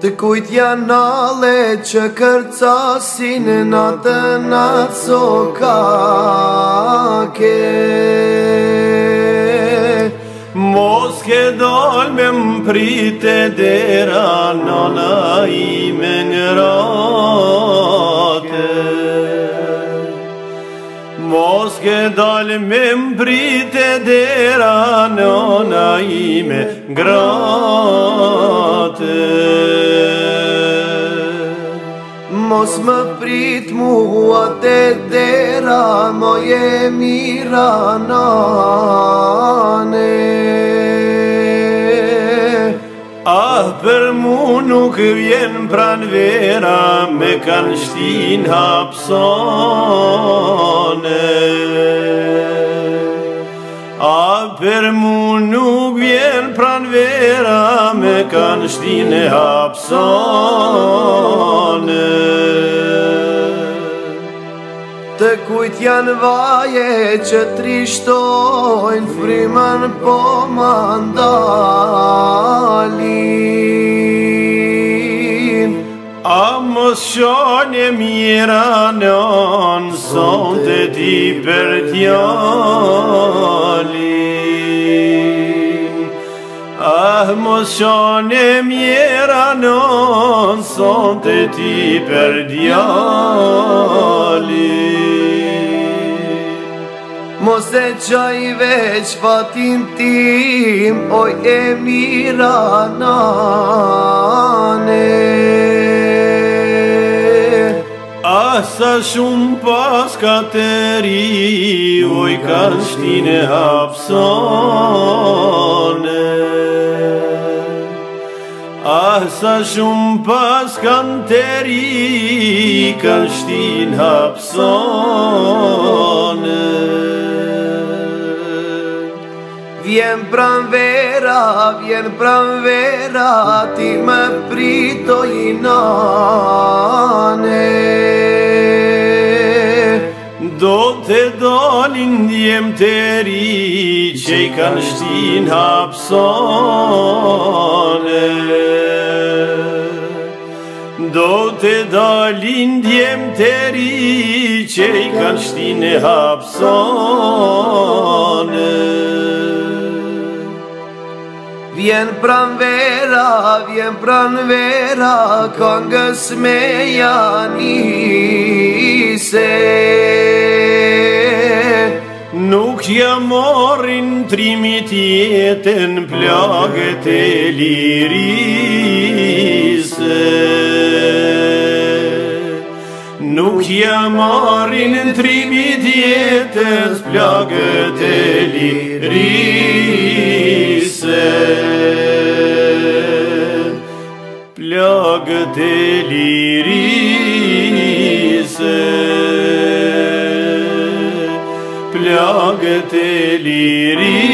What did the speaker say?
Të kujt janë nale që kërcasin natën atë sokake. Mos ke dal me mprite dera nana ime ngrate. Mos ke dal me mprite dera nana ime ngrate. Mos më prit mua te dera moje mira nane. Ah, për mu nuk vjen pran vera me kanë shtin hapsone. Ah, për mu nuk vjen pran vera me kanë shtin hapsone. Të kujt janë vaje që trishtojnë frimën po mandalin. A mos shone mira non son të ti për djalin. Ah, mos shone mira non son të ti për djalin. Mos e qaj veç fatin tim, oj e mira nane. Ah, sa shumë pas ka të ri, oj kanë shtine hapsone. Ah, sa shumë pas kanë të ri, kanë shtin hapsone. Vjen pran vera, ti më pritoj nane. Do të dalin djem të ri, që i kanë shtin hapsone. Do të dalin djem të ri, që i kanë shtin hapsone. Vjen pran vera, këngës me janise. Nuk ja morin trimit jetën plagët e lirise. Nuk ja morin trimit jetës plagët e lirise. Plagët e lirise. Plagët e lirise.